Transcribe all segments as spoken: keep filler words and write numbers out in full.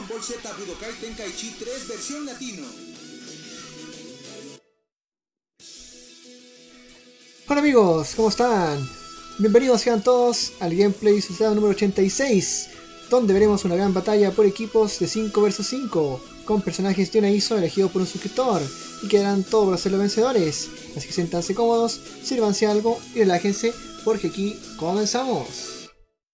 Dragon Ball Z Budokai Tenkaichi tres versión latino. Hola amigos, ¿cómo están? Bienvenidos sean todos al gameplay sucedido número ochenta y seis, donde veremos una gran batalla por equipos de cinco versus cinco, con personajes de una I S O elegidos por un suscriptor, y quedarán todos para ser los vencedores. Así que siéntanse cómodos, sírvanse algo y relájense, porque aquí comenzamos.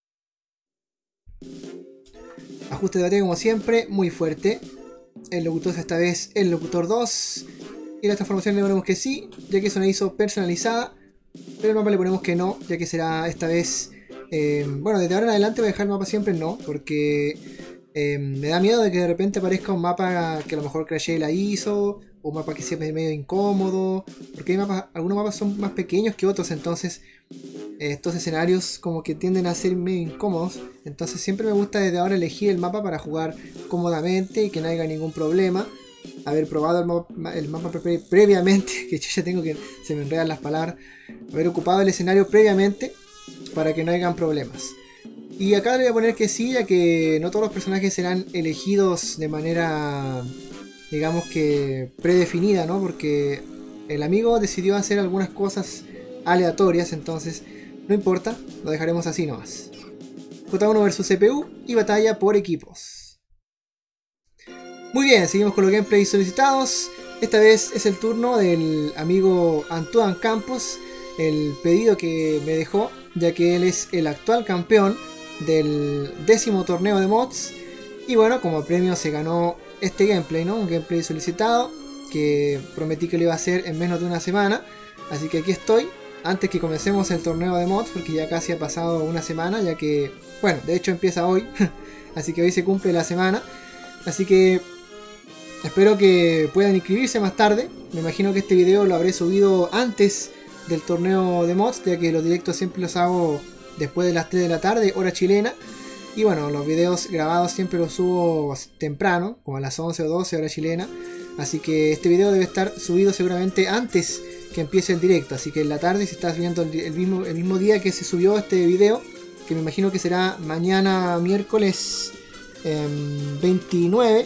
Ajuste de batalla como siempre, muy fuerte. El locutor esta vez el locutor dos. Y la transformación le ponemos que sí, ya que es una I S O personalizada. Pero el mapa le ponemos que no, ya que será esta vez... Eh, bueno, desde ahora en adelante voy a dejar el mapa siempre no, porque eh, me da miedo de que de repente aparezca un mapa que a lo mejor crashee la I S O, o un mapa que sea medio incómodo, porque hay mapas, algunos mapas son más pequeños que otros, entonces eh, estos escenarios como que tienden a ser medio incómodos. Entonces siempre me gusta desde ahora elegir el mapa para jugar cómodamente y que no haya ningún problema. Haber probado el mapa, el mapa pre previamente, que yo ya tengo que se me enredan las palabras, haber ocupado el escenario previamente para que no hayan problemas. Y acá le voy a poner que sí, ya que no todos los personajes serán elegidos de manera, digamos que predefinida, ¿no? Porque el amigo decidió hacer algunas cosas aleatorias, entonces no importa, lo dejaremos así nomás. J uno versus C P U y batalla por equipos. Muy bien, seguimos con los gameplays solicitados. Esta vez es el turno del amigo Antoine Campos, el pedido que me dejó, ya que él es el actual campeón del décimo torneo de mods. Y bueno, como premio se ganó este gameplay, ¿no? Un gameplay solicitado que prometí que lo iba a hacer en menos de una semana. Así que aquí estoy, antes que comencemos el torneo de mods, porque ya casi ha pasado una semana, ya que, bueno, de hecho empieza hoy, así que hoy se cumple la semana. Así que espero que puedan inscribirse más tarde. Me imagino que este video lo habré subido antes del torneo de mods, ya que los directos siempre los hago después de las tres de la tarde, hora chilena. Y bueno, los videos grabados siempre los subo temprano, como a las once o doce, hora chilena. Así que este video debe estar subido seguramente antes que empiece el directo. Así que en la tarde, si estás viendo el mismo, el mismo día que se subió este video, que me imagino que será mañana miércoles eh, veintinueve.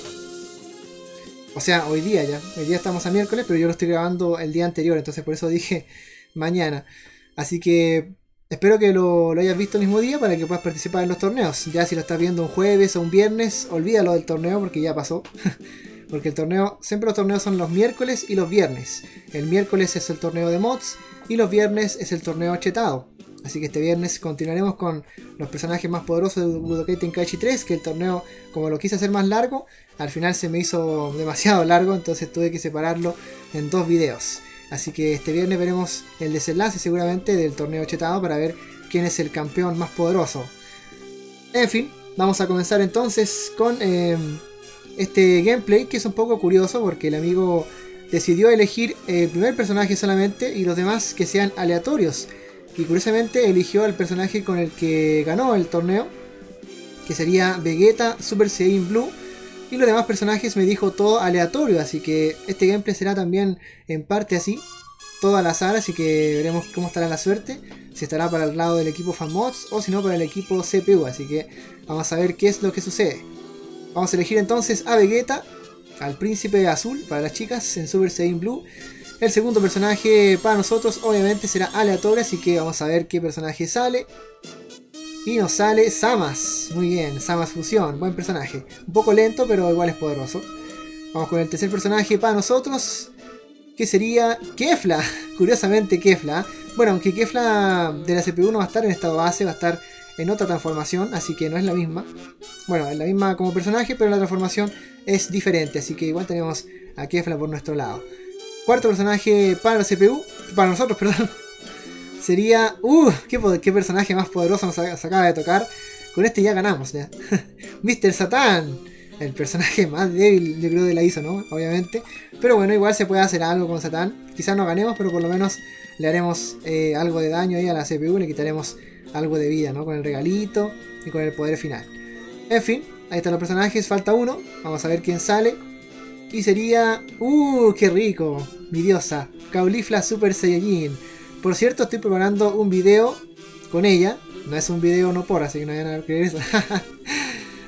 O sea, hoy día ya. Hoy día estamos a miércoles, pero yo lo estoy grabando el día anterior, entonces por eso dije mañana. Así que espero que lo, lo hayas visto el mismo día para que puedas participar en los torneos. Ya si lo estás viendo un jueves o un viernes, olvídalo del torneo porque ya pasó. Porque el torneo, siempre los torneos son los miércoles y los viernes. El miércoles es el torneo de mods y los viernes es el torneo chetado. Así que este viernes continuaremos con los personajes más poderosos de Budokai Tenkaichi tres, que el torneo, como lo quise hacer más largo, al final se me hizo demasiado largo, entonces tuve que separarlo en dos videos. Así que este viernes veremos el desenlace seguramente del torneo chetado para ver quién es el campeón más poderoso. En fin, vamos a comenzar entonces con eh, este gameplay, que es un poco curioso porque el amigo decidió elegir el primer personaje solamente y los demás que sean aleatorios. Y curiosamente eligió al personaje con el que ganó el torneo, que sería Vegeta Super Saiyan Blue. Y los demás personajes me dijo todo aleatorio, así que este gameplay será también en parte así, todo al azar, así que veremos cómo estará la suerte. Si estará para el lado del equipo FanMods o si no para el equipo C P U, así que vamos a ver qué es lo que sucede. Vamos a elegir entonces a Vegeta, al príncipe azul para las chicas en Super Saiyan Blue. El segundo personaje para nosotros obviamente será aleatorio, así que vamos a ver qué personaje sale. Y nos sale Samas, muy bien, Samas Fusión, buen personaje. Un poco lento pero igual es poderoso. Vamos con el tercer personaje para nosotros, que sería Kefla, curiosamente Kefla. Bueno, aunque Kefla de la C P U no va a estar en estado base, va a estar en otra transformación, así que no es la misma. Bueno, es la misma como personaje, pero la transformación es diferente, así que igual tenemos a Kefla por nuestro lado. Cuarto personaje para la C P U, para nosotros, perdón, sería... ¡Uh! ¿Qué, qué personaje más poderoso nos, nos acaba de tocar! Con este ya ganamos, ya. mister Satan, el personaje más débil, yo creo, de la I S O, ¿no? Obviamente. Pero bueno, igual se puede hacer algo con Satan. Quizás no ganemos, pero por lo menos le haremos eh, algo de daño ahí a la C P U, le quitaremos algo de vida, ¿no? Con el regalito y con el poder final. En fin, ahí están los personajes, falta uno. Vamos a ver quién sale. Y sería... ¡Uh! ¡Qué rico! Mi diosa, Caulifla Super Saiyajin. Por cierto, estoy preparando un video con ella. No es un video no por, así que no vayan a creer eso.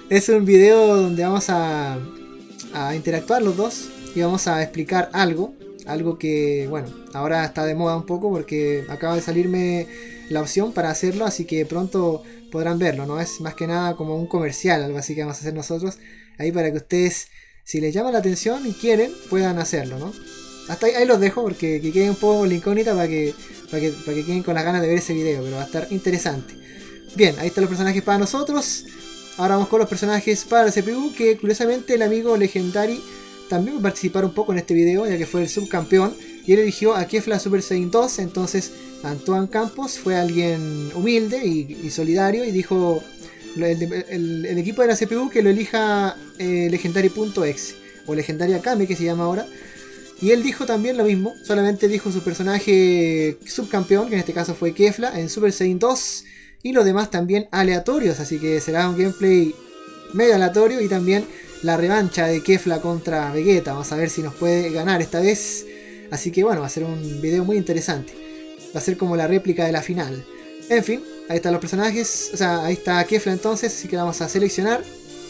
Es un video donde vamos a, a interactuar los dos y vamos a explicar algo. Algo que, bueno, ahora está de moda un poco porque acaba de salirme la opción para hacerlo, así que pronto podrán verlo, ¿no? Es más que nada como un comercial, algo así que vamos a hacer nosotros, ahí para que ustedes, si les llama la atención y quieren, puedan hacerlo, ¿no? Hasta ahí, ahí los dejo porque que quede un poco la incógnita para que, para, que, para que queden con las ganas de ver ese video, pero va a estar interesante. Bien, ahí están los personajes para nosotros. Ahora vamos con los personajes para el C P U, que curiosamente el amigo Legendary también va a participar un poco en este video, ya que fue el subcampeón, y él eligió a Kefla Super Saiyan dos, entonces Antoine Campos fue alguien humilde y, y solidario, y dijo el, el, el equipo de la C P U que lo elija eh, Legendary.exe, o Legendary Akame, que se llama ahora, y él dijo también lo mismo, solamente dijo su personaje subcampeón, que en este caso fue Kefla, en Super Saiyan dos, y los demás también aleatorios, así que será un gameplay medio aleatorio, y también la revancha de Kefla contra Vegeta. Vamos a ver si nos puede ganar esta vez. Así que bueno, va a ser un video muy interesante. Va a ser como la réplica de la final. En fin, ahí están los personajes. O sea, ahí está Kefla entonces, así que la vamos a seleccionar.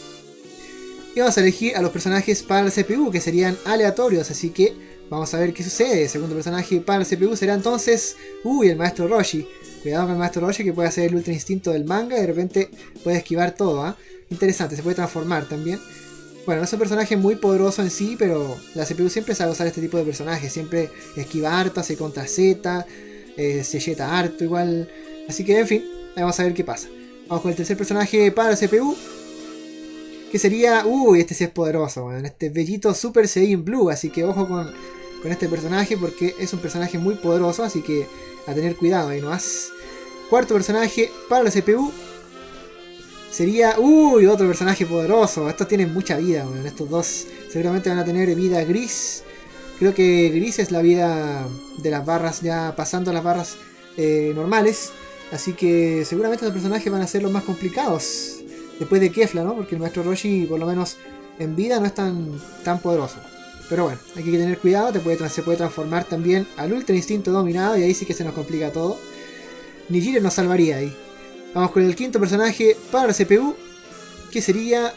Y vamos a elegir a los personajes para el C P U, que serían aleatorios, así que vamos a ver qué sucede. El segundo personaje para el C P U será entonces... Uy, el Maestro Roshi. Cuidado con el Maestro Roshi, que puede hacer el Ultra Instinto del manga y de repente puede esquivar todo, ¿eh? Interesante, se puede transformar también. Bueno, no es un personaje muy poderoso en sí, pero la C P U siempre sabe usar este tipo de personajes. Siempre esquiva harto, hace contra Z, eh, se jeta harto igual. Así que, en fin, vamos a ver qué pasa. Vamos con el tercer personaje para la C P U, que sería... Uy, este sí es poderoso, bueno, este Bellito Super Saiyan Blue. Así que ojo con, con este personaje, porque es un personaje muy poderoso, así que a tener cuidado ahí nomás. Cuarto personaje para la C P U sería... Uy, otro personaje poderoso. Estos tienen mucha vida, bueno. Estos dos seguramente van a tener vida gris. Creo que gris es la vida de las barras, ya pasando las barras eh, normales. Así que seguramente estos personajes van a ser los más complicados después de Kefla, ¿no? Porque el Maestro Roshi, por lo menos en vida, no es tan, tan poderoso. Pero bueno, hay que tener cuidado. Te puede, se puede transformar también al Ultra Instinto dominado, y ahí sí que se nos complica todo. Nijire nos salvaría ahí. Vamos con el quinto personaje para C P U, que sería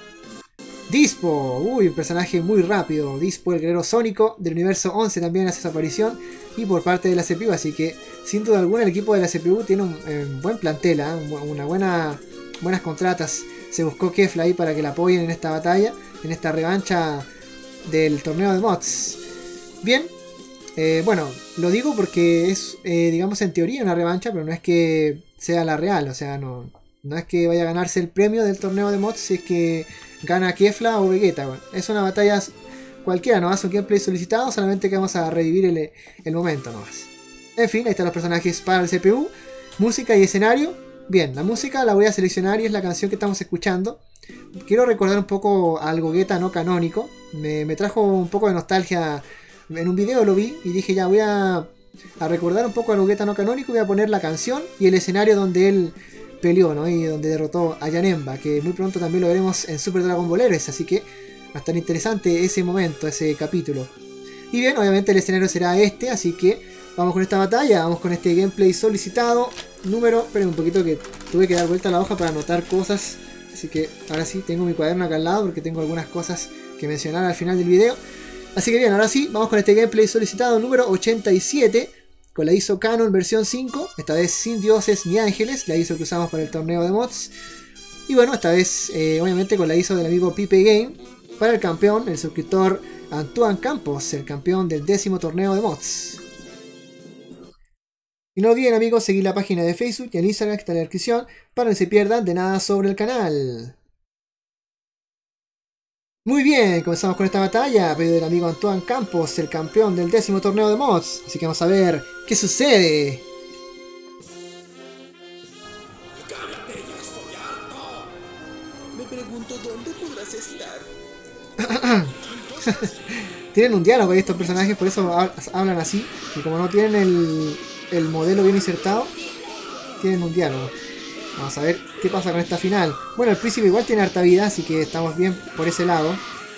Dispo. Uy, un personaje muy rápido. Dispo, el guerrero sónico del universo once, también hace su aparición. Y por parte de la C P U, así que sin duda alguna el equipo de la C P U tiene un eh, buen plantel, ¿eh? Una buena, buenas contratas. Se buscó Kefla ahí para que la apoyen en esta batalla, en esta revancha del torneo de mods. Bien. Eh, bueno, lo digo porque es, eh, digamos, en teoría una revancha, pero no es que sea la real, o sea, no, no es que vaya a ganarse el premio del torneo de mods si es que gana Kefla o Vegeta. Bueno, es una batalla cualquiera, no es un gameplay solicitado, solamente que vamos a revivir el, el momento nomás. En fin, ahí están los personajes para el C P U, música y escenario. Bien, la música la voy a seleccionar y es la canción que estamos escuchando. Quiero recordar un poco al Gogeta no canónico, me, me trajo un poco de nostalgia. En un video lo vi y dije, ya voy a, a recordar un poco al Gogeta no canónico. Voy a poner la canción y el escenario donde él peleó, ¿no? Y donde derrotó a Janemba, que muy pronto también lo veremos en Super Dragon Ball Heroes. Así que va a estar interesante ese momento, ese capítulo. Y bien, obviamente el escenario será este, así que vamos con esta batalla. Vamos con este gameplay solicitado. Número, esperen un poquito que tuve que dar vuelta a la hoja para anotar cosas. Así que ahora sí, tengo mi cuaderno acá al lado porque tengo algunas cosas que mencionar al final del video. Así que bien, ahora sí, vamos con este gameplay solicitado número ochenta y siete, con la I S O Canon versión cinco, esta vez sin dioses ni ángeles, la I S O que usamos para el torneo de mods. Y bueno, esta vez eh, obviamente con la I S O del amigo Pipe Game, para el campeón, el suscriptor Antoine Campos, el campeón del décimo torneo de mods. Y no olviden, amigos, seguir la página de Facebook y el Instagram que está en la descripción para que no se pierdan de nada sobre el canal. Muy bien, comenzamos con esta batalla, pedido del amigo Antoine Campos, el campeón del décimo torneo de mods. Así que vamos a ver qué sucede. Me pregunto dónde podrás estar. Tienen un diálogo ahí estos personajes, por eso hablan así. Y como no tienen el, el modelo bien insertado, tienen un diálogo. Vamos a ver qué pasa con esta final. Bueno, el príncipe igual tiene harta vida, así que estamos bien por ese lado.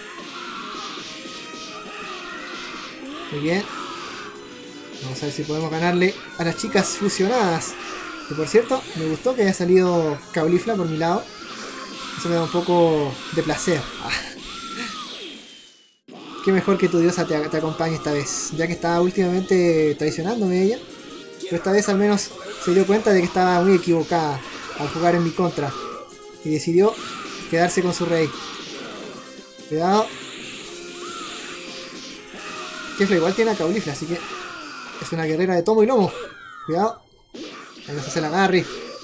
Muy bien. Vamos a ver si podemos ganarle a las chicas fusionadas. Que por cierto, me gustó que haya salido Caulifla por mi lado. Eso me da un poco de placer. Qué mejor que tu diosa te, te acompañe esta vez, ya que estaba últimamente traicionándome ella. Pero esta vez al menos se dio cuenta de que estaba muy equivocada al jugar en mi contra. Y decidió quedarse con su rey. Cuidado. Kefla igual tiene a Caulifla, así que es una guerrera de tomo y lomo. Cuidado. Ahí nos hace el agarre.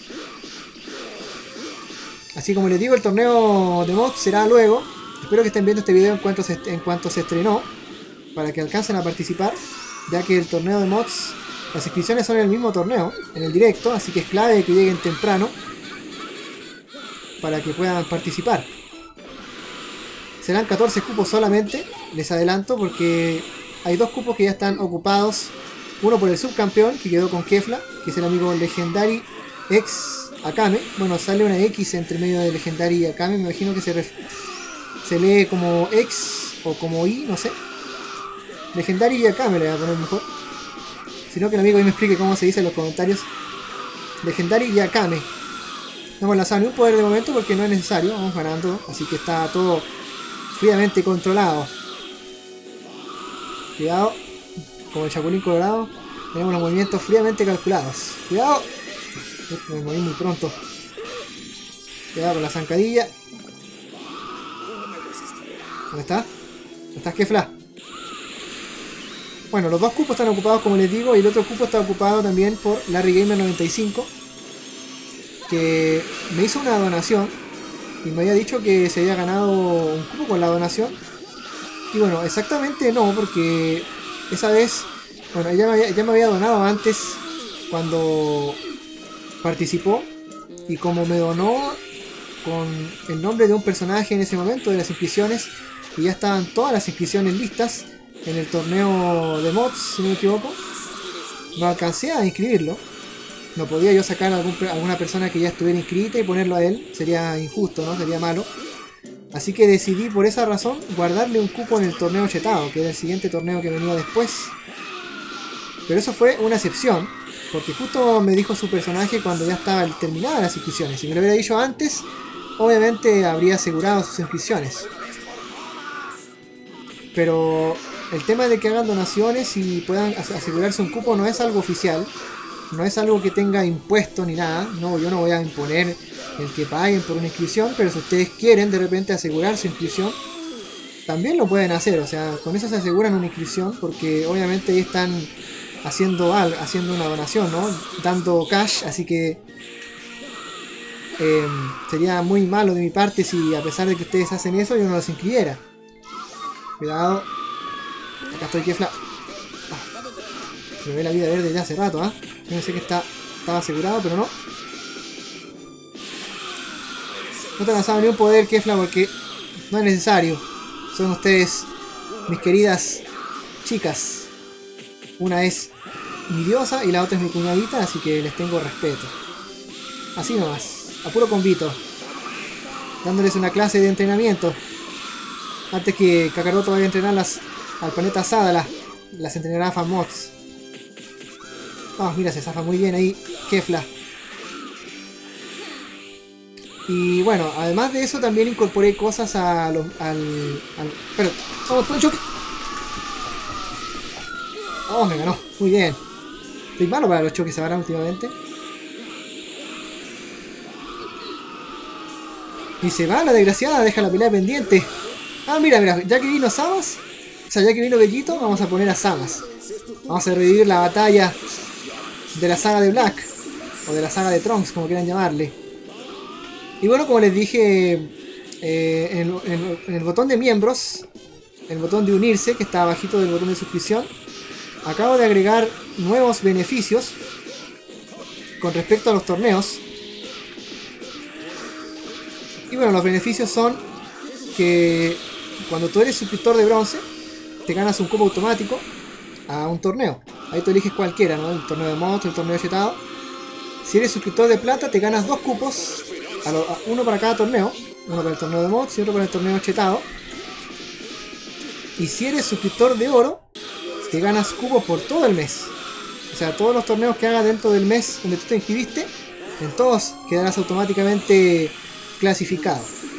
Así como les digo, el torneo de mods será luego. Espero que estén viendo este video en cuanto se, en cuanto se estrenó, para que alcancen a participar, ya que el torneo de mods, las inscripciones son en el mismo torneo, en el directo, así que es clave que lleguen temprano para que puedan participar. Serán catorce cupos solamente, les adelanto, porque hay dos cupos que ya están ocupados. Uno por el subcampeón, que quedó con Kefla, que es el amigo Legendary X Akame. Bueno, sale una X entre medio de Legendary y Akame, me imagino que se refiere. Se lee como X o como I, no sé. Legendary y Akame le voy a poner mejor. Sino que el amigo ahí me explique cómo se dice en los comentarios. Legendary y Akame. No hemos lanzado ni un poder de momento porque no es necesario. Vamos ganando. Así que está todo fríamente controlado. Cuidado. Como el Chapulín Colorado. Tenemos los movimientos fríamente calculados. Cuidado. Me moví muy pronto. Cuidado con la zancadilla. ¿Dónde está? ¿Dónde estás, Kefla? Bueno, los dos cupos están ocupados, como les digo, y el otro cupo está ocupado también por Larry Gamer noventa y cinco, que me hizo una donación y me había dicho que se había ganado un cupo con la donación. Y bueno, exactamente no, porque esa vez, bueno, ella me había, ya me había donado antes cuando participó, y como me donó con el nombre de un personaje en ese momento de las inscripciones, y ya estaban todas las inscripciones listas en el torneo de mods, si no me equivoco, no alcancé a inscribirlo. No podía yo sacar a algún, alguna persona que ya estuviera inscrita y ponerlo a él, sería injusto, ¿no? Sería malo. Así que decidí por esa razón guardarle un cupo en el torneo chetado, que era el siguiente torneo que venía después. Pero eso fue una excepción, porque justo me dijo su personaje cuando ya estaba terminada las inscripciones. Si me lo hubiera dicho antes, obviamente habría asegurado sus inscripciones. Pero el tema de que hagan donaciones y puedan asegurarse un cupo no es algo oficial. No es algo que tenga impuesto ni nada. No, yo no voy a imponer el que paguen por una inscripción. Pero si ustedes quieren de repente asegurar su inscripción, también lo pueden hacer. O sea, con eso se aseguran una inscripción, porque obviamente ahí están haciendo algo, haciendo una donación, ¿no? Dando cash, así que eh, sería muy malo de mi parte si a pesar de que ustedes hacen eso yo no los inscribiera. Cuidado. Acá estoy, Kefla. Ah, me ve la vida verde ya hace rato, ¿ah? ¿eh? Yo pensé que está, estaba asegurado, pero no. No te he lanzado ni un poder, Kefla, porque no es necesario. Son ustedes, mis queridas chicas. Una es mi diosa y la otra es mi cuñadita, así que les tengo respeto. Así nomás, a puro convito. Dándoles una clase de entrenamiento. Antes que Kakaroto vaya a entrenarlas al planeta Sadala, las entrenará Famods. Ah, oh, mira, se zafa muy bien ahí Kefla. Y bueno, además de eso también incorporé cosas a los, al, al... Pero, vamos por el choque. Oh, me ganó, muy bien. Estoy malo para los choques ahora últimamente. Y se va la desgraciada, deja la pelea pendiente. Ah, mira, mira, ya que vino Samas, o sea, ya que vino Bellito, vamos a poner a Samas. Vamos a revivir la batalla de la saga de Black, o de la saga de Trunks, como quieran llamarle. Y bueno, como les dije, eh, en, el, en, el, en el botón de miembros, el botón de unirse, que está abajito del botón de suscripción, acabo de agregar nuevos beneficios con respecto a los torneos. Y bueno, los beneficios son que cuando tú eres suscriptor de bronce, te ganas un cupo automático a un torneo. Ahí tú eliges cualquiera, ¿no? El torneo de mods, el torneo chetado. Si eres suscriptor de plata, te ganas dos cupos, a lo, a uno para cada torneo. Uno para el torneo de mods y otro para el torneo chetado. Y si eres suscriptor de oro, te ganas cupos por todo el mes. O sea, todos los torneos que hagas dentro del mes donde tú te inscribiste, en todos quedarás automáticamente clasificado.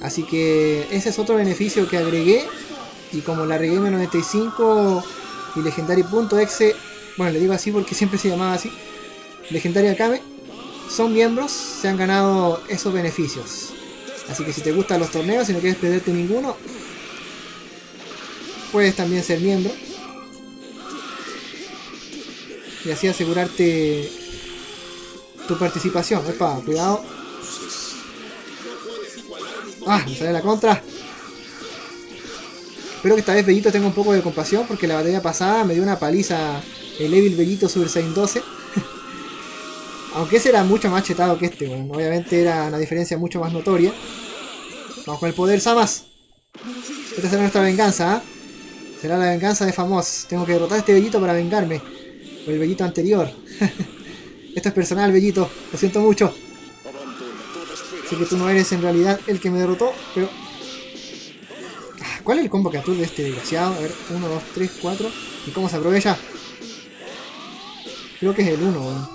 Así que ese es otro beneficio que agregué. Y como la Regamer noventa y cinco y Legendary.exe, bueno, le digo así porque siempre se llamaba así, Legendary Akame, son miembros, se han ganado esos beneficios. Así que si te gustan los torneos y no quieres perderte ninguno, puedes también ser miembro. Y así asegurarte tu participación. Epa, cuidado. Ah, me sale la contra. Espero que esta vez Bellito tenga un poco de compasión, porque la batalla pasada me dio una paliza el Evil Bellito Super Saiyan doce. Aunque ese era mucho más chetado que este, bueno, obviamente era una diferencia mucho más notoria. Vamos con el poder, Samas. Esta será nuestra venganza, ¿eh? Será la venganza de Famos. Tengo que derrotar a este Bellito para vengarme por el Bellito anterior. Esto es personal, Bellito. Lo siento mucho. Sé que tú no eres en realidad el que me derrotó, pero... ¿Cuál es el combo que aturde de este desgraciado? A ver, uno, dos, tres, cuatro. ¿Y cómo se aprovecha? Creo que es el uno, bueno.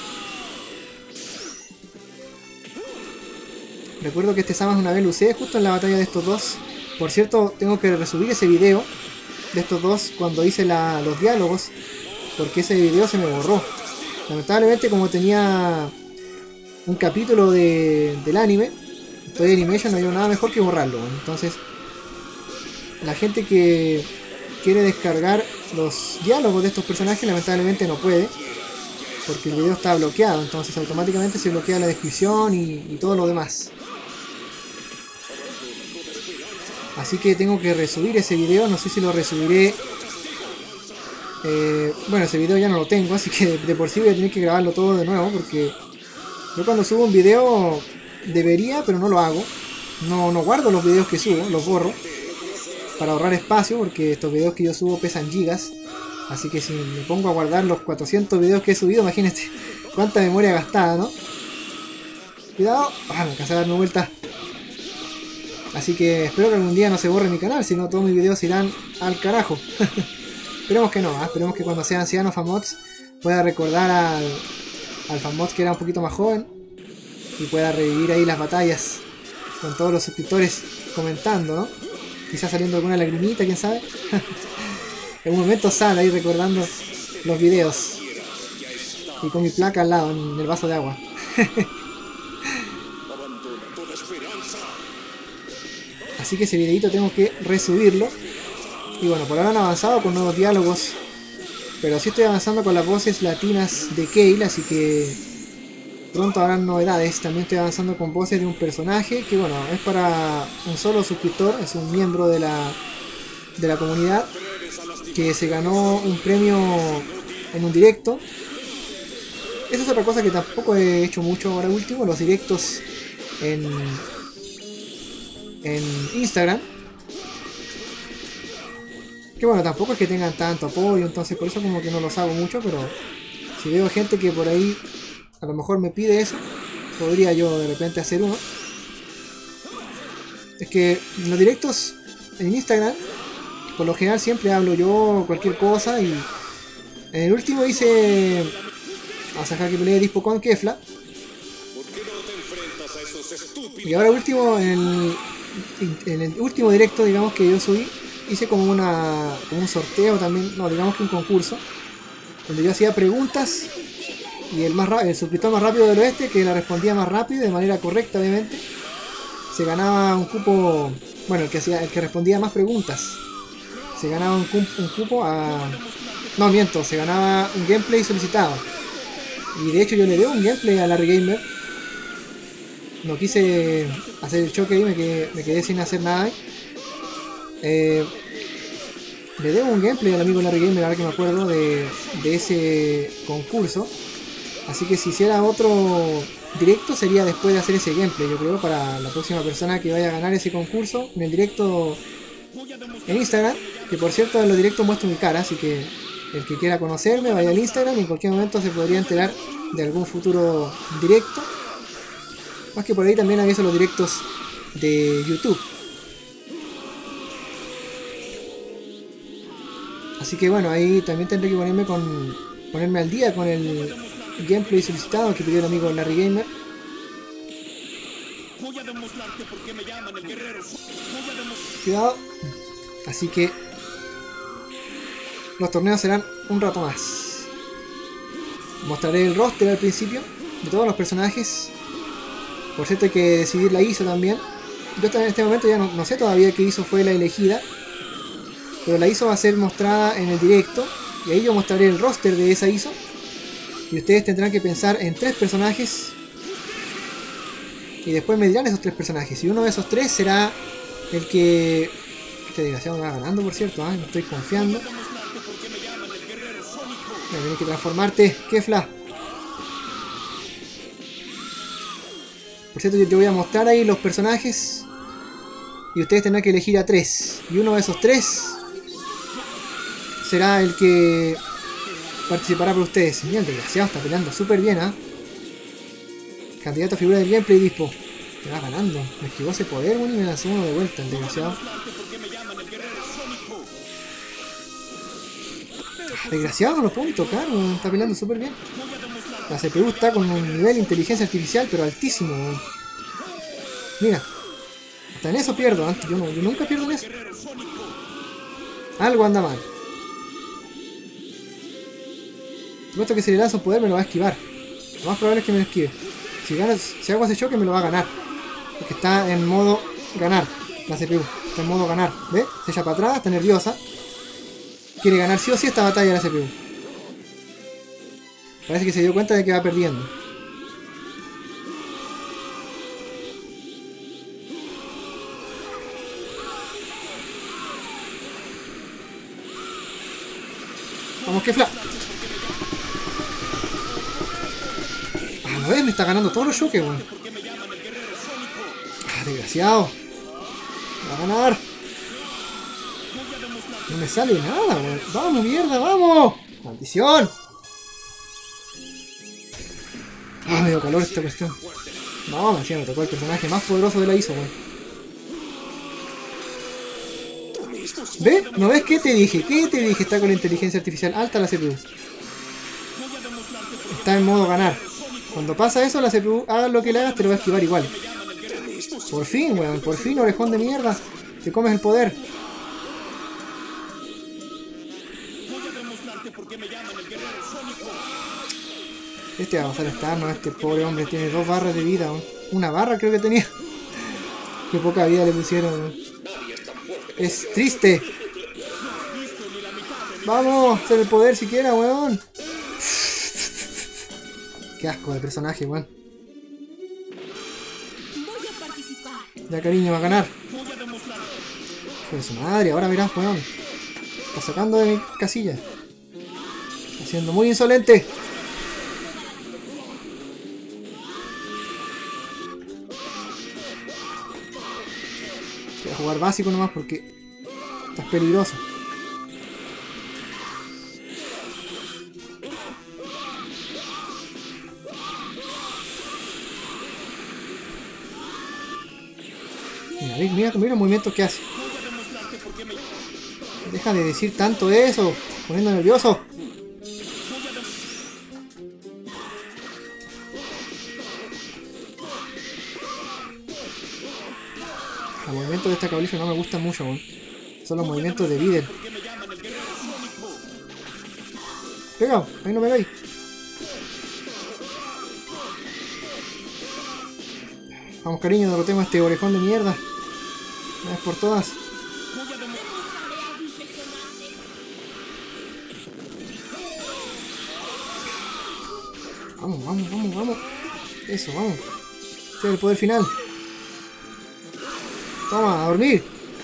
Recuerdo que este Samas una vez lo usé justo en la batalla de estos dos. Por cierto, tengo que resubir ese video de estos dos cuando hice la, los diálogos, porque ese video se me borró. Lamentablemente, como tenía un capítulo de, del anime, Toei Animation, no hay nada mejor que borrarlo. Entonces, la gente que quiere descargar los diálogos de estos personajes lamentablemente no puede, porque el video está bloqueado. Entonces automáticamente se bloquea la descripción y, y todo lo demás. Así que tengo que resubir ese video. No sé si lo resubiré. Eh, bueno, ese video ya no lo tengo, así que de por sí voy a tener que grabarlo todo de nuevo, porque yo cuando subo un video debería, pero no lo hago. No, no guardo los videos que subo, los borro para ahorrar espacio, porque estos videos que yo subo pesan gigas. Así que si me pongo a guardar los cuatrocientos videos que he subido, imagínate cuánta memoria gastada, ¿no? Cuidado. Ah, me alcancé a darme vuelta. Así que espero que algún día no se borre mi canal, si no todos mis videos irán al carajo. Esperemos que no, ¿eh? Esperemos que cuando sea anciano Famots pueda recordar al, al Famots que era un poquito más joven y pueda revivir ahí las batallas con todos los suscriptores comentando, ¿no? Quizás saliendo alguna lagrimita, quién sabe. En un momento sale ahí recordando los videos y con mi placa al lado en el vaso de agua. Así que ese videito tengo que resubirlo. Y bueno, por ahora han avanzado con nuevos diálogos, pero sí estoy avanzando con las voces latinas de Kale, así que pronto habrán novedades. También estoy avanzando con voces de un personaje que, bueno, es para un solo suscriptor, es un miembro de la, de la comunidad, que se ganó un premio en un directo. Esa es otra cosa que tampoco he hecho mucho ahora último, los directos en, en Instagram. Que bueno, tampoco es que tengan tanto apoyo, entonces por eso como que no los hago mucho, pero si veo gente que por ahí a lo mejor me pide eso, podría yo de repente hacer uno. Es que en los directos en Instagram, por lo general siempre hablo yo cualquier cosa, y en el último hice a sacar que peleé Dispo con Kefla. Y ahora último, en el, en el último directo, digamos, que yo subí, hice como una como un sorteo también, no, digamos que un concurso, donde yo hacía preguntas y el más el suscriptor más rápido del oeste, que la respondía más rápido de manera correcta, obviamente, se ganaba un cupo. Bueno, el que hacía, el que respondía más preguntas, se ganaba un, un cupo a... No, miento, se ganaba un gameplay solicitado. Y de hecho yo le debo un gameplay a Larry Gamer. No quise hacer el choque ahí, me quedé, me quedé sin hacer nada ahí. Eh, le debo un gameplay al amigo Larry Gamer, ahora que me acuerdo de, de ese concurso. Así que si hiciera otro directo sería después de hacer ese gameplay, yo creo, para la próxima persona que vaya a ganar ese concurso en el directo en Instagram. Que por cierto, en los directos muestro mi cara, así que el que quiera conocerme vaya al Instagram y en cualquier momento se podría enterar de algún futuro directo. Más que por ahí también aviso los directos de YouTube. Así que bueno, ahí también tendré que ponerme con ponerme al día con el gameplay solicitado que pidió el amigo Larry Gamer. Voy a demostrarte por qué me llaman el guerrero. Voy a demostrar... Cuidado. Así que los torneos serán un rato más. Mostraré el roster al principio de todos los personajes. Por cierto, hay que decidir la I S O también. Yo en este momento ya no, no sé todavía qué I S O fue la elegida, pero la I S O va a ser mostrada en el directo y ahí yo mostraré el roster de esa I S O y ustedes tendrán que pensar en tres personajes y después me dirán esos tres personajes y uno de esos tres será el que... Este desgraciado me va ganando, por cierto, ¿eh? No estoy confiando. Ya, tienes que transformarte, Kefla. Por cierto, yo te voy a mostrar ahí los personajes y ustedes tendrán que elegir a tres. Y uno de esos tres será el que participará por ustedes. Mira, el desgraciado está peleando súper bien, ¿ah? ¿eh? Candidato a figura del gameplay, Dispo. Me va ganando. Me esquivó ese poder, bueno, y me lanzó uno de vuelta, el desgraciado. Desgraciado, no lo puedo tocar, bueno, está peleando súper bien. La C P U está con un nivel de inteligencia artificial, pero altísimo. Bueno. Mira, hasta en eso pierdo. Antes yo, no, yo nunca pierdo en eso. Algo anda mal. Supuesto que si le lanzo un poder me lo va a esquivar. Lo más probable es que me lo esquive. Si, gana, si hago ese choque me lo va a ganar. Porque está en modo ganar. La C P U está en modo ganar. ¿Ve? Se echa para atrás, está nerviosa. Quiere ganar sí o sí esta batalla la C P U. Parece que se dio cuenta de que va perdiendo. Vamos, Kefla. A la vez me está ganando todos los choques, weón. Ah, desgraciado. Va a ganar. No me sale nada, weón. Vamos, mierda, vamos. Maldición. Ah, me dio calor esta cuestión. No, me decía, me tocó el personaje más poderoso de la I S O, weón. ¿Ve? ¿No ves qué te dije? ¿Qué te dije? Está con la inteligencia artificial alta la C P U. Está en modo ganar. Cuando pasa eso, la C P U, hagas lo que le hagas, te lo va a esquivar igual. Por fin, weón. Por fin, orejón de mierda. Te comes el poder. Este va a pasar a estar, ¿no? Este pobre hombre tiene dos barras de vida, ¿no? Una barra creo que tenía. Qué poca vida le pusieron, ¿no? Es triste. Vamos, hacer el poder siquiera, weón. Qué asco de personaje, weón. Ya, cariño, va a ganar. Hijo de su madre, ahora verás, weón. Está sacando de mi casilla. Está siendo muy insolente. Voy a jugar básico nomás porque estás peligroso. Mira, mira, mira el movimiento que hace. Deja de decir tanto eso, poniendo nervioso. Los movimientos de esta cabalista no me gustan mucho, ¿no? Son los movimientos de Videl. Pegado, ahí no pegáis. Vamos, cariño, derrotemos a este orejón de mierda. Una vez por todas. Vamos, vamos, vamos, vamos. Eso, vamos. Este es el poder final. Toma, a dormir.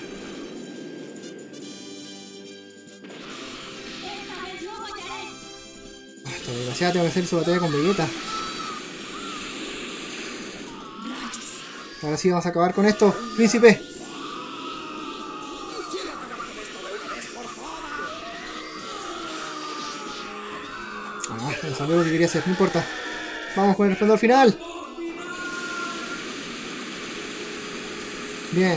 Ah, esta desgraciada tengo que hacer su batalla con Vegeta. Ahora sí vamos a acabar con esto, príncipe. Ah, me salió lo que quería hacer, no importa. Vamos con el resplandor final. Bien.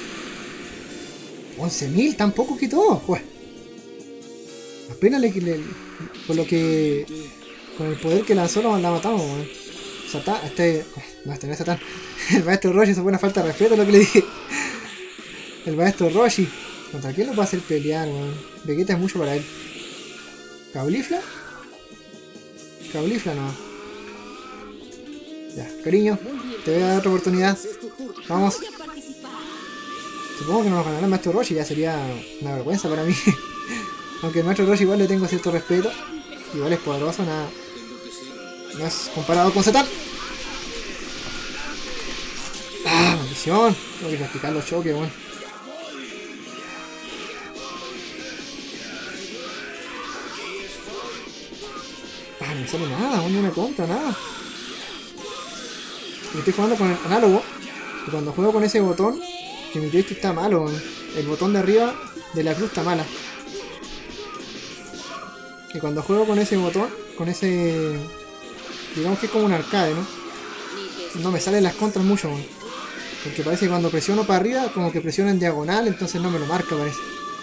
once mil, tampoco quitó. Pues. Apenas le, le, con lo que... Con el poder que lanzó la matamos, man. Satán, este... No, este no es Satán. El maestro Roshi, eso fue una falta de respeto lo que le dije. El maestro Roshi. ¿Contra quién lo puede hacer pelear, weón? Vegeta es mucho para él. ¿Caulifla? Caulifla no. Ya, cariño, te voy a dar otra oportunidad. Vamos. Supongo que no nos ganará el maestro Roshi, ya sería una vergüenza para mí. Aunque el maestro Roshi igual le tengo cierto respeto. Igual es poderoso, nada. No es comparado con Satán. Ah, maldición. Tengo que practicar los choques, weón. Ah, no me sale nada, ni una contra, nada. Y estoy jugando con el análogo. Y cuando juego con ese botón, que mi joystick está malo, el botón de arriba de la cruz está mala. Y cuando juego con ese botón, con ese... digamos que es como un arcade, ¿no? No me salen las contras mucho, man. Porque parece que cuando presiono para arriba, como que presiono en diagonal, entonces no me lo marca, parece.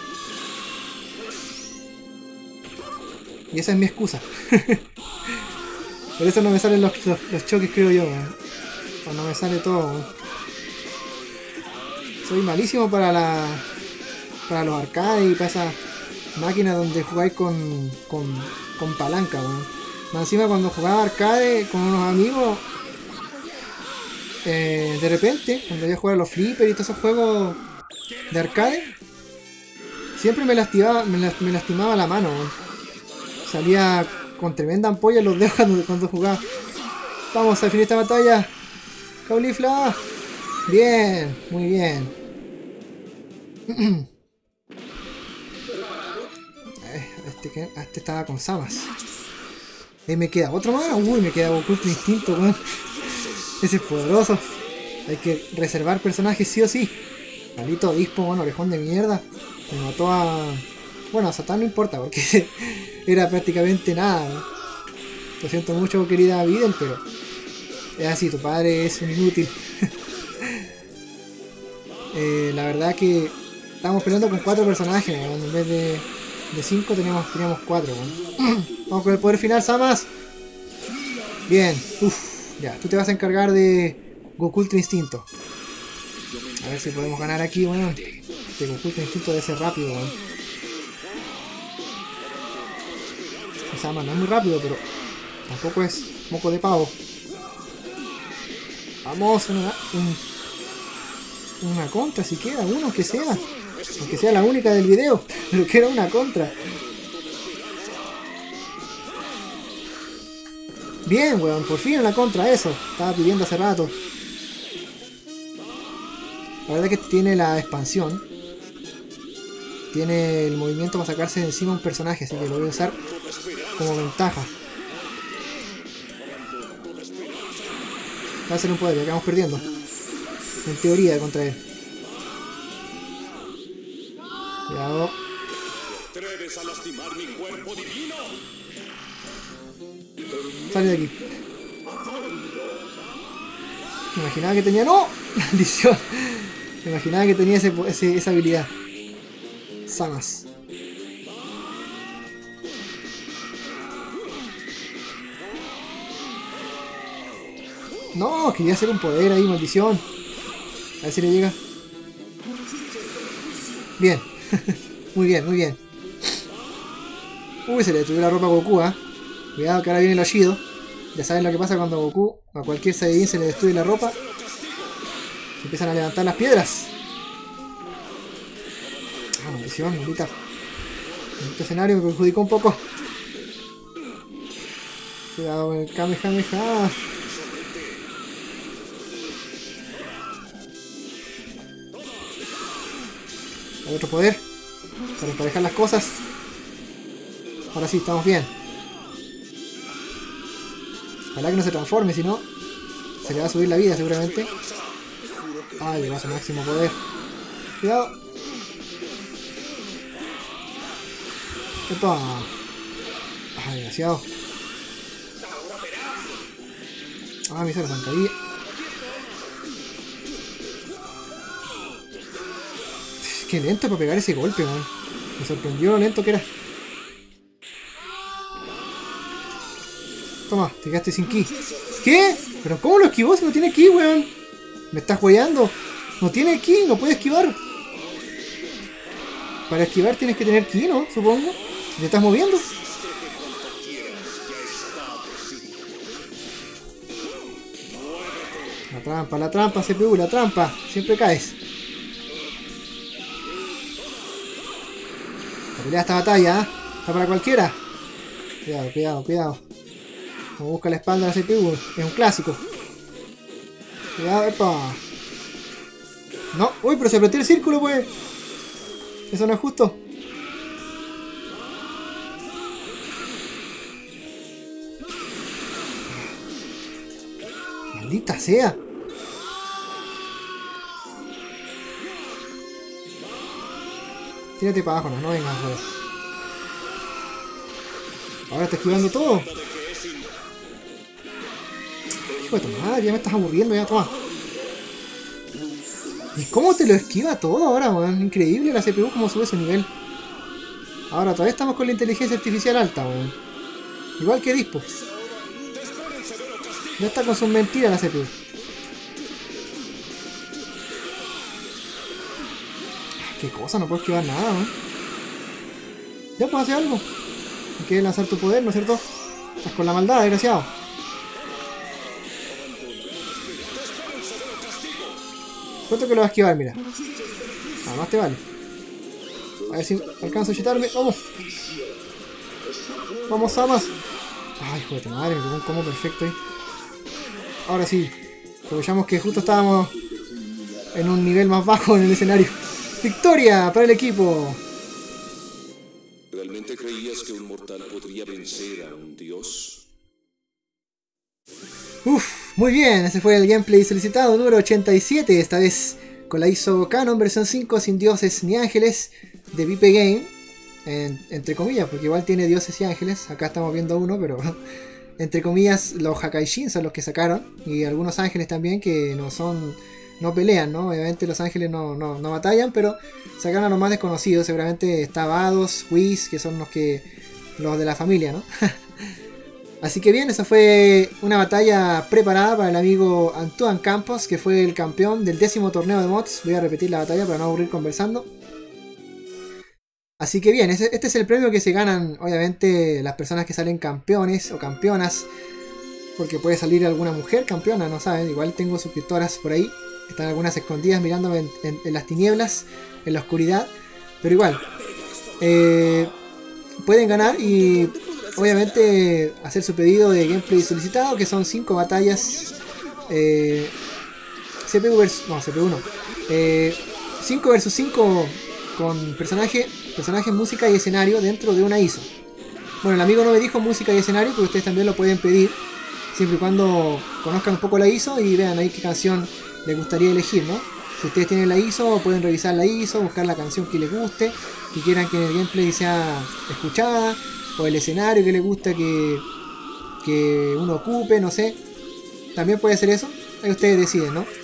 Y esa es mi excusa. Por eso no me salen los, los, los choques, creo yo, man. Cuando me sale todo, man. Soy malísimo para la... para los arcades y para esas máquinas donde jugáis con, con, con palanca, man. Más encima cuando jugaba arcade con unos amigos, eh, de repente, cuando iba a jugar a los flippers y todos esos juegos de arcade, siempre me lastimaba, me, me lastimaba la mano, man. Salía con tremenda ampolla en los dedos cuando, cuando jugaba. Vamos a definir esta batalla. Caulifla. Bien, muy bien. Este, este estaba con Samas. Eh, me queda otro más. Uy, me queda Goku Ultra Instinto, weón. Ese es poderoso. Hay que reservar personajes sí o sí. Maldito Dispo, bueno, orejón de mierda. Me mató a... Bueno, a Satán no importa porque era prácticamente nada, ¿no? Lo siento mucho, querida Videl, pero es así, tu padre es un inútil. eh, la verdad que estamos peleando con cuatro personajes, ¿no? En vez de, de cinco teníamos, teníamos cuatro, ¿no? Vamos con el poder final, Samas. Bien, uff, ya, tú te vas a encargar de Goku Ultra Instinto. A ver si podemos ganar aquí, bueno. Este Goku Ultra Instinto debe ser rápido, ¿no? Samas no es muy rápido, pero tampoco es moco de pavo. Vamos, una, un, una contra siquiera, uno que sea. Aunque sea la única del video, pero que era una contra. Bien, weón, por fin una contra, eso. Estaba pidiendo hace rato. La verdad que tiene la expansión. Tiene el movimiento para sacarse de encima un personaje, así que lo voy a usar como ventaja. Va a ser un poder, ya quedamos perdiendo. En teoría contra él. Cuidado. Sale de aquí. Me imaginaba que tenía... ¡No! Maldición. Me imaginaba que tenía ese, ese, esa habilidad. Samas. No, quería hacer un poder ahí, maldición. A ver si le llega. Bien. Muy bien, muy bien. Uy, se le destruyó la ropa a Goku, ¿eh? Cuidado que ahora viene el Oshido. Ya saben lo que pasa cuando a Goku, a cualquier Saiyajin se le destruye la ropa. Se empiezan a levantar las piedras. Ah, maldición, maldita. Este escenario me perjudicó un poco. Cuidado con el Kamehameha. Hay otro poder para emparejar las cosas. Ahora sí, estamos bien. Ojalá que no se transforme, si no se le va a subir la vida seguramente. Ay, llegó a su máximo poder. Cuidado. Epa. Ay, desgraciado. Ah, me hizo la zancadilla. Qué lento para pegar ese golpe, man. Me sorprendió lo lento que era. Toma, te quedaste sin ki. ¿Qué? ¿Pero cómo lo esquivó si no tiene ki, weón? Me estás jugando. No tiene ki, no puede esquivar. Para esquivar tienes que tener ki, ¿no? Supongo. ¿Te estás moviendo? La trampa, la trampa, C P U, la trampa. Siempre caes. La pelea esta batalla, ¿eh? Está para cualquiera. Cuidado, cuidado, cuidado. Como busca la espalda de la C P U. Es un clásico. Cuidado, epa. No, uy, pero se apretó el círculo, pues. Eso no es justo. Maldita sea. Tírate para abajo, no, no vengas, joder. Ahora está esquivando todo. Hijo de tu madre, ya me estás aburriendo, ya, toma. ¿Y cómo te lo esquiva todo ahora, weón? Increíble la C P U como sube su nivel. Ahora todavía estamos con la inteligencia artificial alta, weón. Igual que Dispo. Ya está con sus mentiras la C P U. Qué cosa, no puedo esquivar nada, weón. Ya puedo hacer algo. Hay que lanzar tu poder, ¿no es cierto? Estás con la maldad, desgraciado. ¿Cuánto que lo vas a esquivar? Mira. Nada más te vale. A ver si alcanzo a chutarme. ¡Vamos! ¡Vamos, Samas! ¡Ay, hijo de tu madre! Me pegó un combo perfecto ahí. Ahora sí. Aprovechamos que justo estábamos en un nivel más bajo en el escenario. ¡Victoria para el equipo! ¿Realmente creías que un mortal podría vencer a un dios? Uf, muy bien, ese fue el gameplay solicitado número ochenta y siete, esta vez con la I S O Canon versión cinco sin dioses ni ángeles de Vipe Game, en, entre comillas, porque igual tiene dioses y ángeles, acá estamos viendo uno, pero entre comillas los Hakaishin son los que sacaron, y algunos ángeles también que no son, no pelean, ¿no? Obviamente los ángeles no, no, no batallan, pero sacaron a los más desconocidos, seguramente está Vados, Whis, que son los que los de la familia, ¿no? Así que bien, esa fue una batalla preparada para el amigo Antoine Campos, que fue el campeón del décimo torneo de mods. Voy a repetir la batalla para no aburrir conversando. Así que bien, este es el premio que se ganan, obviamente, las personas que salen campeones o campeonas. Porque puede salir alguna mujer campeona, no saben. Igual tengo suscriptoras por ahí. Están algunas escondidas mirándome en, en, en las tinieblas, en la oscuridad. Pero igual, eh, pueden ganar y... obviamente hacer su pedido de gameplay solicitado, que son cinco batallas eh, C P U versus... no, C P U no eh, cinco versus cinco con personaje, personaje, música y escenario dentro de una I S O. Bueno, el amigo no me dijo música y escenario, pero ustedes también lo pueden pedir siempre y cuando conozcan un poco la I S O y vean ahí qué canción les gustaría elegir, ¿no? Si ustedes tienen la I S O, pueden revisar la I S O, buscar la canción que les guste y quieran que el gameplay sea escuchada, o el escenario que les gusta que, que uno ocupe, no sé. También puede ser eso. Ahí ustedes deciden, ¿no?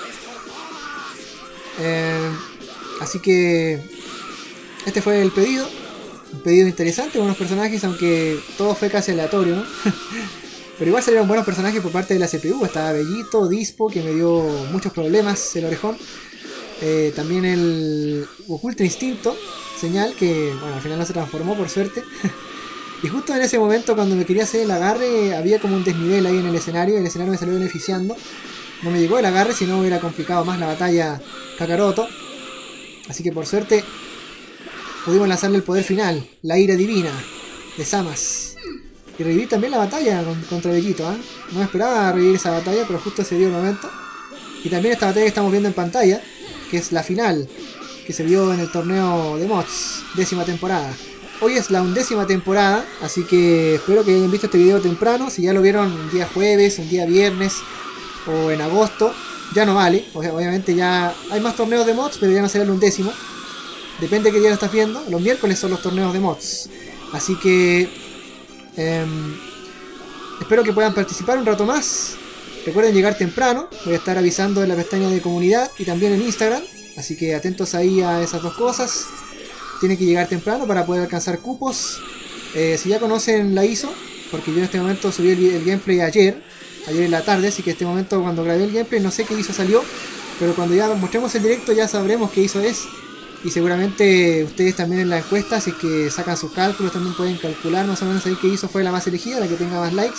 Eh, así que este fue el pedido. Un pedido interesante, buenos personajes, aunque todo fue casi aleatorio, ¿no? Pero igual salieron buenos personajes por parte de la C P U. Estaba Bellito, Dispo, que me dio muchos problemas, el orejón. Eh, también el Oculto Instinto, señal, que bueno, al final no se transformó por suerte. Y justo en ese momento, cuando me quería hacer el agarre, había como un desnivel ahí en el escenario, y el escenario me salió beneficiando. No me llegó el agarre, si no hubiera complicado más la batalla Kakaroto. Así que por suerte pudimos lanzarle el poder final, la ira divina de Samas. Y revivir también la batalla contra Bellito, ¿eh? No esperaba revivir esa batalla, pero justo se dio el momento. Y también esta batalla que estamos viendo en pantalla, que es la final, que se vio en el torneo de mods, décima temporada. Hoy es la undécima temporada, así que espero que hayan visto este video temprano. Si ya lo vieron un día jueves, un día viernes o en agosto, ya no vale. O sea, obviamente ya hay más torneos de mods, pero ya no será el undécimo. Depende de qué día lo estás viendo. Los miércoles son los torneos de mods. Así que eh, espero que puedan participar un rato más. Recuerden llegar temprano. Voy a estar avisando en la pestaña de comunidad y también en Instagram. Así que atentos ahí a esas dos cosas. Tienen que llegar temprano para poder alcanzar cupos. Eh, si ya conocen la I S O, porque yo en este momento subí el, el gameplay ayer, ayer en la tarde, así que en este momento cuando grabé el gameplay no sé qué hizo salió, pero cuando ya mostremos el directo ya sabremos qué hizo es. Y seguramente ustedes también en la encuesta, si es que sacan sus cálculos, también pueden calcular más o menos ahí qué hizo fue la más elegida, la que tenga más likes.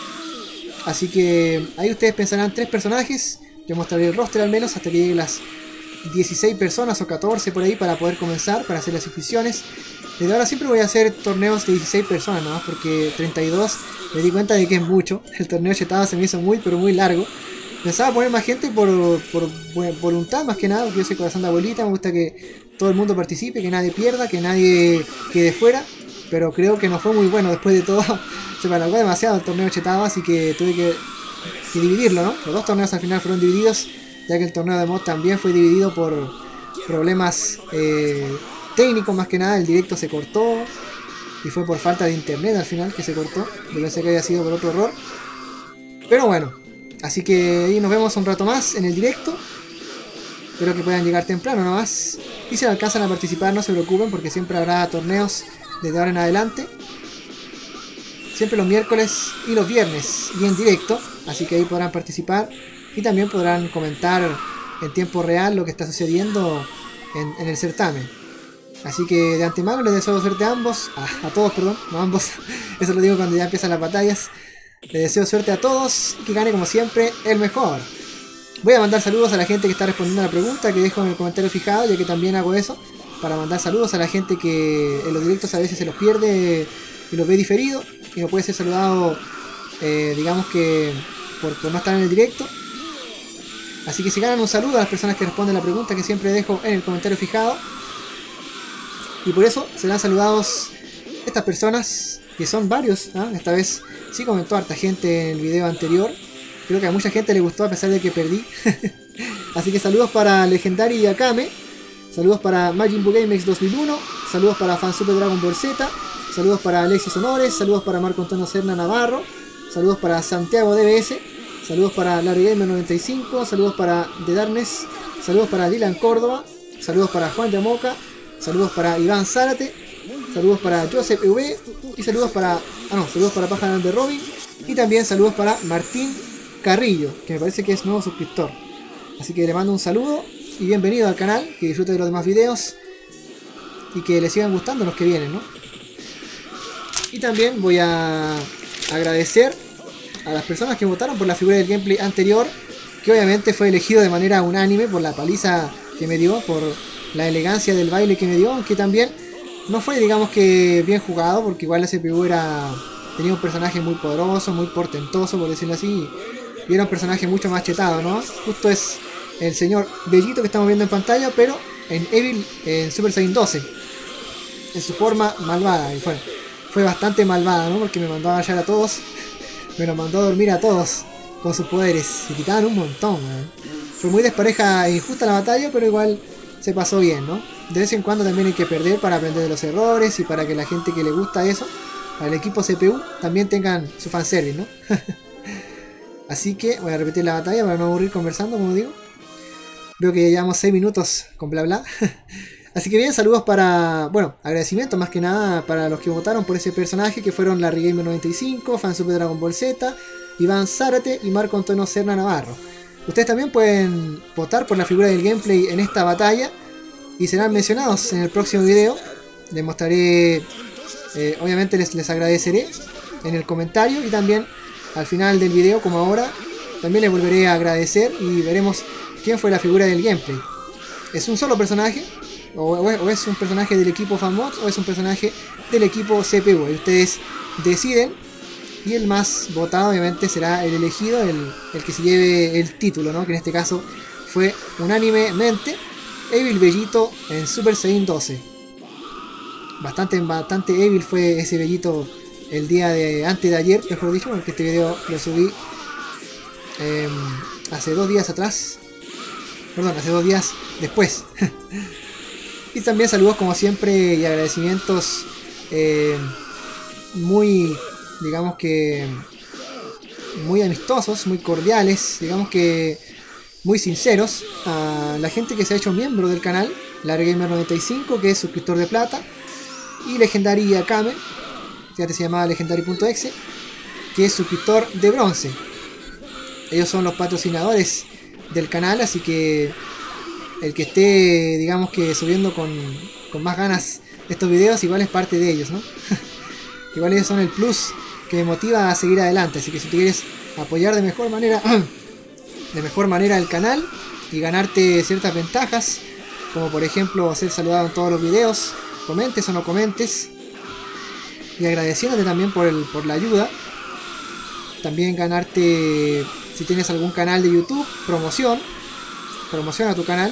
Así que ahí ustedes pensarán tres personajes. Yo mostraré el roster al menos hasta que lleguen las dieciséis personas o catorce por ahí para poder comenzar, para hacer las inscripciones. Desde ahora siempre voy a hacer torneos de dieciséis personas, ¿no? Porque treinta y dos me di cuenta de que es mucho. El torneo chetado se me hizo muy pero muy largo. Pensaba poner más gente por, por, por voluntad más que nada, porque yo soy corazón de abuelita, me gusta que todo el mundo participe, que nadie pierda, que nadie quede fuera. Pero creo que no fue muy bueno después de todo. Se me alargó demasiado el torneo chetado, así que tuve que, que dividirlo, ¿no? Los dos torneos al final fueron divididos, ya que el torneo de mod también fue dividido por problemas eh, técnicos más que nada. El directo se cortó y fue por falta de internet al final que se cortó. Yo pensé que había sido por otro error, pero bueno, así que ahí nos vemos un rato más en el directo. Espero que puedan llegar temprano nomás, y si no alcanzan a participar no se preocupen, porque siempre habrá torneos desde ahora en adelante, siempre los miércoles y los viernes y en directo, así que ahí podrán participar y también podrán comentar en tiempo real lo que está sucediendo en, en el certamen. Así que de antemano les deseo suerte a ambos, a, a todos, perdón, no a ambos, eso lo digo cuando ya empiezan las batallas. Les deseo suerte a todos y que gane como siempre el mejor. Voy a mandar saludos a la gente que está respondiendo a la pregunta que dejo en el comentario fijado, ya que también hago eso, para mandar saludos a la gente que en los directos a veces se los pierde y los ve diferido y no puede ser saludado, eh, digamos que por, por no estar en el directo. Así que si ganan un saludo a las personas que responden la pregunta que siempre dejo en el comentario fijado, y por eso serán saludados estas personas, que son varios, ¿eh? Esta vez sí comentó harta gente en el video anterior. Creo que a mucha gente le gustó a pesar de que perdí. Así que saludos para Legendary y Akame. Saludos para Majin Buu Gamex dos mil uno. Saludos para Fansuper Dragon Ball Z. Saludos para Alexis Honores. Saludos para Marco Antonio Serna Navarro. Saludos para Santiago D B S. Saludos para Larry Gamer noventa y cinco. Saludos para The Darkness. Saludos para Dylan Córdoba. Saludos para Juan Yamoca. Saludos para Iván Zárate. Saludos para Joseph E V. Y saludos para... Ah no, saludos para Paja de Robin. Y también saludos para Martín Carrillo, que me parece que es nuevo suscriptor. Así que le mando un saludo y bienvenido al canal, que disfrute de los demás videos y que le sigan gustando los que vienen, ¿no? Y también voy a agradecer a las personas que votaron por la figura del gameplay anterior, que obviamente fue elegido de manera unánime por la paliza que me dio, por la elegancia del baile que me dio, aunque también no fue, digamos que bien jugado, porque igual la C P U era, tenía un personaje muy poderoso, muy portentoso, por decirlo así, y era un personaje mucho más chetado, ¿no? Justo es el señor Bellito que estamos viendo en pantalla, pero en Evil, en Super Saiyan doce, en su forma malvada. Y fue, fue bastante malvada, ¿no? Porque me mandó a callar a todos, me lo mandó a dormir a todos con sus poderes, y quitaban un montón, ¿no? Fue muy despareja e injusta la batalla, pero igual se pasó bien, ¿no? De vez en cuando también hay que perder para aprender de los errores y para que la gente que le gusta eso, para el equipo C P U, también tengan su fanservice, ¿no? Así que voy a repetir la batalla para no aburrir conversando, como digo. Veo que ya llevamos seis minutos con bla bla. Así que bien, saludos para... Bueno, agradecimientos más que nada para los que votaron por ese personaje, que fueron Larry Gamer noventa y cinco, Fansuper Dragon Ball Z, Iván Zárate y Marco Antonio Serna Navarro. Ustedes también pueden votar por la figura del gameplay en esta batalla y serán mencionados en el próximo video. Les mostraré... Eh, obviamente les, les agradeceré en el comentario y también al final del video, como ahora, también les volveré a agradecer y veremos quién fue la figura del gameplay. ¿Es un solo personaje? ¿O, o es un personaje del equipo FanMods? ¿O es un personaje del equipo C P U? Y ustedes deciden. Y el más votado obviamente será el elegido, el, el que se lleve el título, ¿no? Que en este caso fue unánimemente Evil Bellito en Super Saiyan doce. Bastante, bastante Evil fue ese Bellito el día de antes de ayer, mejor dicho, porque este video lo subí eh, hace dos días atrás. Perdón, hace dos días después. Y también saludos como siempre y agradecimientos eh, muy, digamos que muy amistosos, muy cordiales, digamos que muy sinceros a la gente que se ha hecho miembro del canal, Larry Gamer noventa y cinco, que es suscriptor de plata, y Legendary Akame, que antes se llamaba Legendary punto exe, que es suscriptor de bronce. ellos son los patrocinadores del canal, así que el que esté, digamos que subiendo con, con más ganas estos videos, igual es parte de ellos, ¿no? Igual ellos son el plus que me motiva a seguir adelante, así que si tú quieres apoyar de mejor manera de mejor manera el canal y ganarte ciertas ventajas, como por ejemplo ser saludado en todos los videos, comentes o no comentes, y agradeciéndote también por, el, por la ayuda, también ganarte, si tienes algún canal de YouTube, promoción, promoción a tu canal,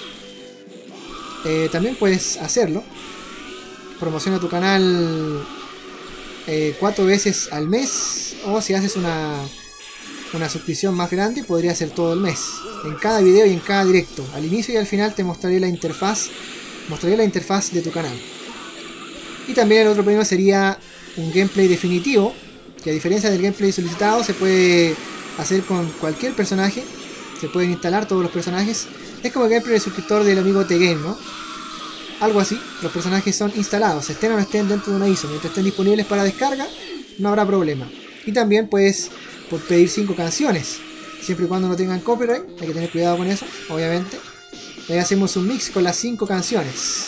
eh, también puedes hacerlo, promociona tu canal eh, cuatro veces al mes, o si haces una, una suscripción más grande, podría ser todo el mes, en cada video y en cada directo. Al inicio y al final te mostraré la interfaz, mostraré la interfaz de tu canal. Y también el otro premio sería un gameplay definitivo, que a diferencia del gameplay solicitado se puede hacer con cualquier personaje, se pueden instalar todos los personajes. Es como el gameplay de suscriptor del amigo T-Game, ¿no? Algo así, los personajes son instalados, estén o no estén dentro de una I S O, mientras estén disponibles para descarga, no habrá problema. Y también puedes pedir cinco canciones, siempre y cuando no tengan copyright, hay que tener cuidado con eso, obviamente. Y ahí hacemos un mix con las cinco canciones.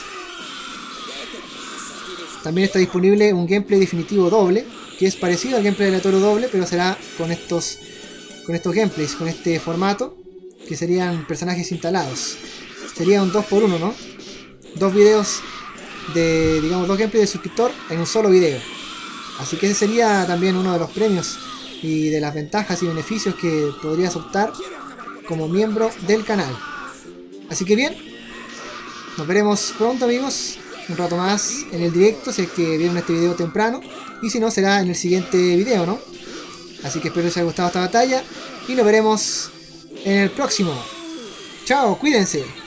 También está disponible un gameplay definitivo doble, que es parecido al gameplay aleatorio doble, pero será con estos, con estos gameplays, con este formato, que serían personajes instalados. Sería un dos por uno, ¿no? Dos videos de, digamos, dos gameplays de suscriptor en un solo video. Así que ese sería también uno de los premios y de las ventajas y beneficios que podrías optar como miembro del canal. Así que bien, nos veremos pronto, amigos, un rato más en el directo, si es que vieron este video temprano, y si no será en el siguiente video, ¿no? Así que espero que les haya gustado esta batalla y nos veremos en el próximo. Chao, cuídense.